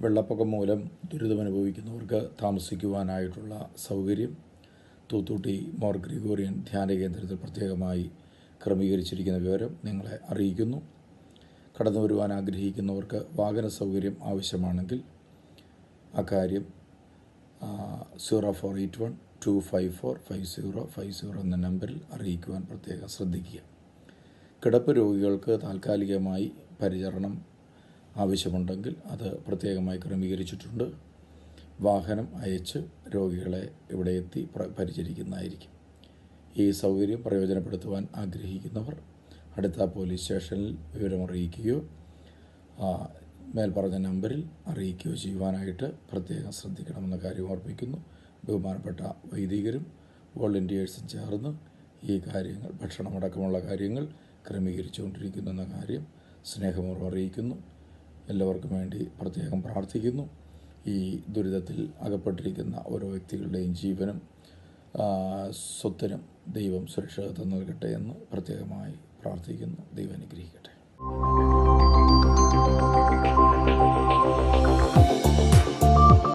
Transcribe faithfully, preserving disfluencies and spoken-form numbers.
വെള്ളപ്പൊക്കം മൂലം ദുരിതമനുഭവിക്കുന്നവർക്ക് താമസിക്കുവാനായിട്ടുള്ള സൗകര്യം തൂത്തുകുടി മോർ ഗ്രിഗോറിയൻ ധ്യാന കേന്ദ്രത്തിൽ പ്രത്യേകമായി ക്രമീകരിച്ചിരിക്കുന്ന വിവരം നിങ്ങളെ അറിയിക്കുന്നു. കടന്നു വരുവാൻ ആഗ്രഹിക്കുന്നവർക്ക് വാഹന സൗകര്യം ആവശ്യമാണെങ്കിൽ അക്കാര്യം zero four eight one two five four five zero five zero എന്ന നമ്പറിൽ അറിയിക്കുവാൻ പ്രത്യേകം ശ്രദ്ധിക്കുക. കിടപ്പ് രോഗികൾക്ക് താൽക്കാലികമായി പരിചരണം ആവശ്യമുണ്ടെങ്കിൽ അത് പ്രത്യേകമായി ക്രമീകരിച്ചിട്ടുണ്ട്. വാഹനം അയച്ച് രോഗികളെ ഇവിടെ എത്തി പരിചരിക്കുന്നതായിരിക്കും. ഈ സൗകര്യം പ്രയോജനപ്പെടുത്തുവാൻ ആഗ്രഹിക്കുന്നവർ അടുത്ത പോലീസ് സ്റ്റേഷനിൽ വിവരമറിയിക്കുകയോ മേൽപ്പറഞ്ഞ നമ്പറിൽ അറിയിക്കുകയോ ചെയ്യുവാനായിട്ട് പ്രത്യേകം ശ്രദ്ധിക്കണമെന്ന കാര്യം ഓർമ്മിക്കുന്നു. ബഹുമാനപ്പെട്ട വൈദികരും വോളണ്ടിയേഴ്സും ചേർന്ന് ഈ കാര്യങ്ങൾ ഭക്ഷണമടക്കമുള്ള കാര്യങ്ങൾ ക്രമീകരിച്ചുകൊണ്ടിരിക്കുന്നു എന്ന കാര്യം സ്നേഹപൂർവ്വം അറിയിക്കുന്നു. എല്ലാവർക്കും വേണ്ടി പ്രത്യേകം പ്രാർത്ഥിക്കുന്നു. ഈ ദുരിതത്തിൽ അകപ്പെട്ടിരിക്കുന്ന ഓരോ വ്യക്തികളുടെയും ജീവനും സ്വത്തിനും ദൈവം സുരക്ഷിതത്വം നൽകട്ടെ എന്ന് പ്രത്യേകമായി പ്രാർത്ഥിക്കുന്നു. ദൈവം അനുഗ്രഹിക്കട്ടെ.